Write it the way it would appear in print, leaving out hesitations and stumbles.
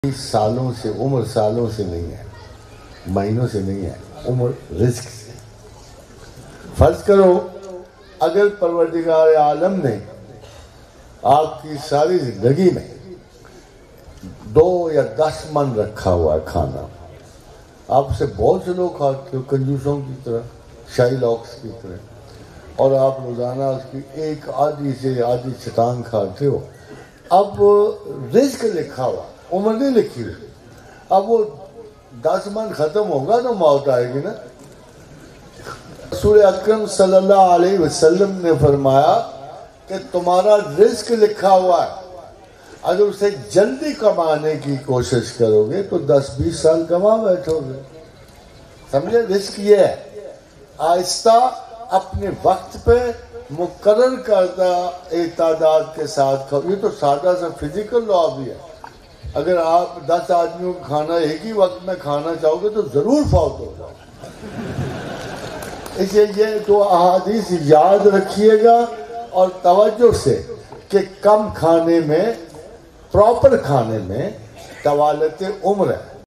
سالوں سے، عمر سالوں سے نہیں ہے، مہینوں سے نہیں ہے، عمر رزق سے۔ فرض کرو اگر پروردگار عالم نے آپ کی ساری زندگی میں 2 یا 10 من رکھا ہوا ہے کھانا، آپ سے بہت سے لوگ کھاتے ہو کنجوسوں کی طرح، شاہی لاکس کی طرح، اور آپ روزانہ اس کی ایک آدھی سے آدھی چٹان کھاتے ہو۔ اب رزق لکھا ہوا، عمر نہیں لکھی ہوئی، اب وہ 10 من ختم ہوگا تو موت آئے گی نا۔ رسول اکرم صلی اللہ علیہ وسلم نے فرمایا کہ تمہارا رزق لکھا ہوا ہے، اگر اسے جلدی کمانے کی کوشش کرو گے تو 10-20 سال کما بیٹھو گے۔ سمجھے؟ رزق یہ ہے، آہستہ اپنے وقت پہ مقرر کردہ تعداد کے ساتھ کھاؤ۔ یہ تو سادہ سا فزیکل لا بھی ہے، اگر آپ 10 آدمیوں کو کھانا ایک ہی وقت میں کھانا چاہو گے تو ضرور فوت ہو جاؤ۔ اس لیے یہ 2 احادیث یاد رکھیے گا اور توجہ سے کہ کم کھانے میں، پراپر کھانے میں طوالت عمر ہے۔